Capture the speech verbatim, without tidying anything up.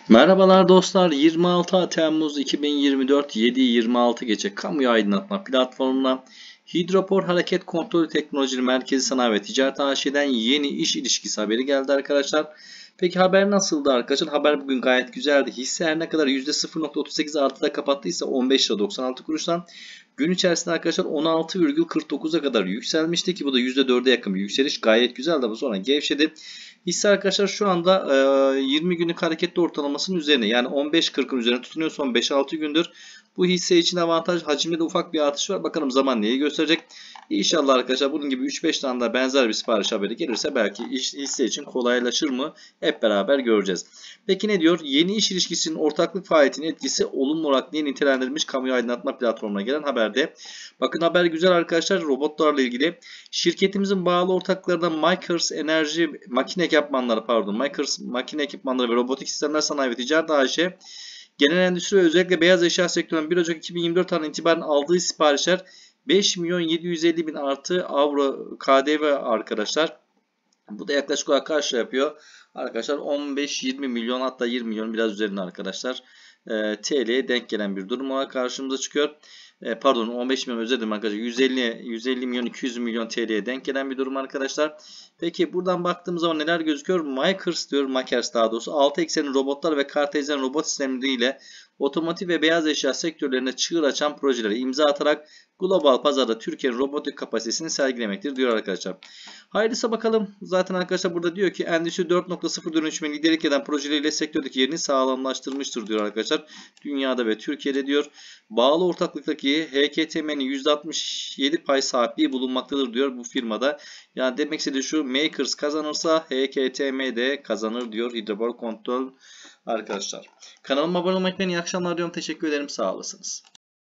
Merhabalar dostlar. yirmi altı Temmuz iki bin yirmi dört yedi yirmi altı gece kamuya aydınlatma platformuna Hidropor Hareket Kontrolü Teknolojileri Merkezi Sanayi ve Ticaret A Ş'den yeni iş ilişkisi haberi geldi arkadaşlar. Peki haber nasıldı arkadaşlar? Haber bugün gayet güzeldi. Hisse her ne kadar yüzde sıfır nokta otuz sekiz artıda kapattıysa on beş lira doksan altı kuruştan gün içerisinde arkadaşlar on altı virgül kırk dokuza kadar yükselmişti ki bu da yüzde dörde yakın bir yükseliş. Gayet güzeldi ama sonra gevşedi. Hisse arkadaşlar şu anda yirmi günlük hareketli ortalamasının üzerine, yani on beş kırkın üzerine tutunuyor son beş altı gündür. Bu hisse için avantaj, hacimde de ufak bir artış var. Bakalım zaman neyi gösterecek. İnşallah arkadaşlar bunun gibi üç beş tane daha benzer bir sipariş haberi gelirse belki iş, hisse için kolaylaşır mı? Hep beraber göreceğiz. Peki ne diyor? Yeni iş ilişkisinin ortaklık faaliyetinin etkisi olumlu olarak diye nitelendirilmiş kamuya aydınlatma platformuna gelen haberde. Bakın haber güzel arkadaşlar, robotlarla ilgili. Şirketimizin bağlı ortaklarından Makers Enerji Makine Ekipmanları pardon Makers Makine Ekipmanları ve Robotik Sistemler Sanayi ve Ticaret A Ş genel endüstri ve özellikle beyaz eşya sektöründen bir Ocak iki bin yirmi dört tarihından itibaren aldığı siparişler beş milyon yedi yüz elli bin artı avro K D V arkadaşlar. Bu da yaklaşık olarak kaç yapıyor? Arkadaşlar on beş yirmi milyon, hatta yirmi milyon biraz üzerinde arkadaşlar. E, T L'ye denk gelen bir durum olarak karşımıza çıkıyor. E, pardon on beş milyon özür dilerim arkadaşlar. yüz elli yüz elli milyon iki yüz milyon T L'ye denk gelen bir durum arkadaşlar. Peki buradan baktığımız zaman neler gözüküyor? Makers diyor, Makers daha doğrusu altı eksenli robotlar ve kartezyen robot sistemleriyle otomotiv ve beyaz eşya sektörlerine çığır açan projelere imza atarak global pazarda Türkiye'nin robotik kapasitesini sergilemektir diyor arkadaşlar. Hayırlısı bakalım. Zaten arkadaşlar burada diyor ki Endüstri dört nokta sıfır dönüşümüne liderlik eden projeleriyle sektördeki yerini sağlamlaştırmıştır diyor arkadaşlar. Dünyada ve Türkiye'de diyor. Bağlı ortaklıktaki H K T M'nin yüzde altmış yedi pay sahipliği bulunmaktadır diyor bu firmada. Yani demek istediği şu, Makers kazanırsa H K T M de kazanır diyor Hidropor Kontrol arkadaşlar. Kanalıma abone olmayı unutmayın. İyi akşamlar diyorum. Teşekkür ederim. Sağ olasınız.